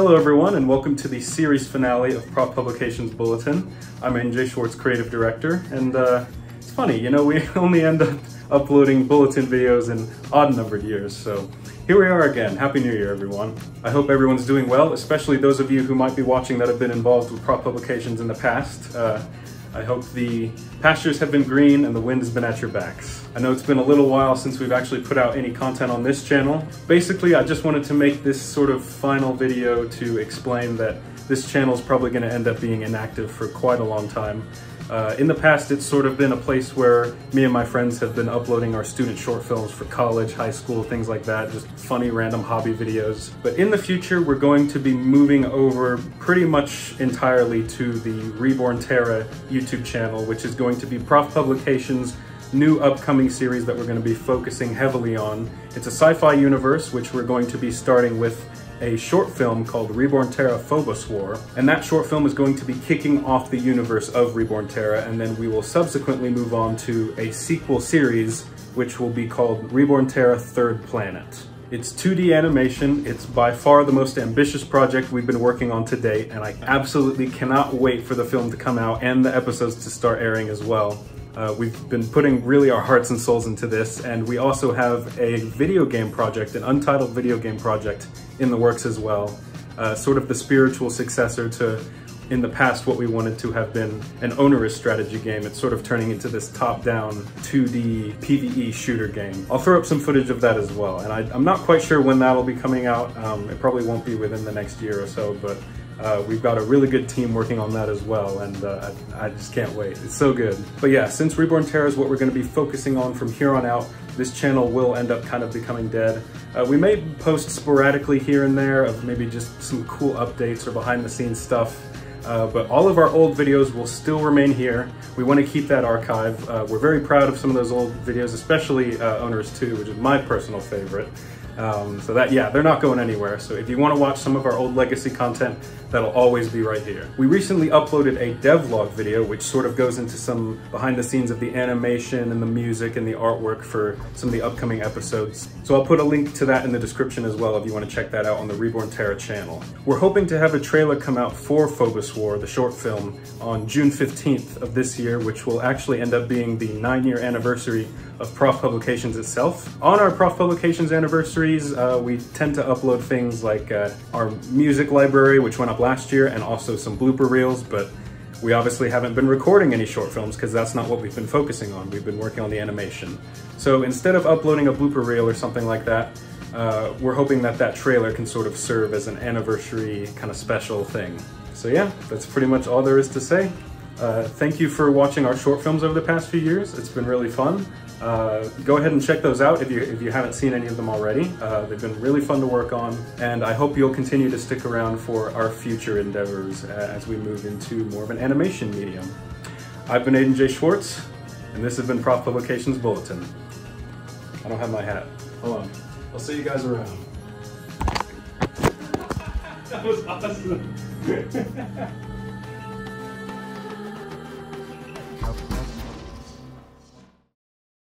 Hello everyone, and welcome to the series finale of Prof Publications Bulletin. I'm Aiden J. Schwartz, Creative Director, and it's funny, you know, we only end up uploading Bulletin videos in odd-numbered years, so here we are again. Happy New Year, everyone. I hope everyone's doing well, especially those of you who might be watching that have been involved with Prof Publications in the past. I hope the pastures have been green and the wind has been at your backs. I know it's been a little while since we've actually put out any content on this channel. Basically, I just wanted to make this sort of final video to explain that this channel is probably going to end up being inactive for quite a long time. In the past, it's sort of been a place where me and my friends have been uploading our student short films for college, high school, things like that, just funny random hobby videos. But in the future, we're going to be moving over pretty much entirely to the Reborn Terra YouTube channel, which is going to be Prof Publications' new upcoming series that we're going to be focusing heavily on. It's a sci-fi universe, which we're going to be starting with a short film called Reborn Terra Phobos War, and that short film is going to be kicking off the universe of Reborn Terra, and then we will subsequently move on to a sequel series which will be called Reborn Terra Third Planet. It's 2D animation. It's by far the most ambitious project we've been working on to date, and I absolutely cannot wait for the film to come out and the episodes to start airing as well. We've been putting really our hearts and souls into this, and we also have a video game project, an untitled video game project in the works as well. Sort of the spiritual successor to, in the past, what we wanted to have been an onerous strategy game. It's sort of turning into this top-down 2D PvE shooter game. I'll throw up some footage of that as well, and I'm not quite sure when that'll be coming out. It probably won't be within the next year or so, but we've got a really good team working on that as well, and I just can't wait. It's so good. But yeah, since Reborn Terra is what we're going to be focusing on from here on out, this channel will end up kind of becoming dead. We may post sporadically here and there of maybe just some cool updates or behind the scenes stuff, but all of our old videos will still remain here. We want to keep that archive. We're very proud of some of those old videos, especially Owners 2, which is my personal favorite. So that, yeah, they're not going anywhere. So if you want to watch some of our old legacy content, that'll always be right here. We recently uploaded a devlog video, which sort of goes into some behind the scenes of the animation and the music and the artwork for some of the upcoming episodes. So I'll put a link to that in the description as well if you want to check that out on the Reborn Terra channel. We're hoping to have a trailer come out for Phobos War, the short film, on June 15th of this year, which will actually end up being the 9-year anniversary of Prof Publications itself. On our Prof Publications anniversaries, we tend to upload things like our music library, which went up last year, and also some blooper reels, but we obviously haven't been recording any short films because that's not what we've been focusing on. We've been working on the animation. So instead of uploading a blooper reel or something like that, we're hoping that that trailer can sort of serve as an anniversary kind of special thing. So yeah, that's pretty much all there is to say. Thank you for watching our short films over the past few years. It's been really fun. Go ahead and check those out if you haven't seen any of them already. They've been really fun to work on, and I hope you'll continue to stick around for our future endeavors as we move into more of an animation medium. I've been Aiden J. Schwartz, and this has been Prof Publications Bulletin. I don't have my hat. Hold on. I'll see you guys around. That was awesome.